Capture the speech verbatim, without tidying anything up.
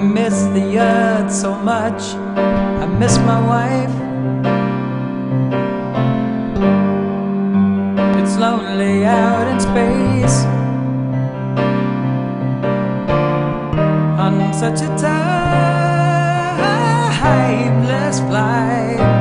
miss the earth so much. I miss my wife. It's lonely out in space on such a timeless flight.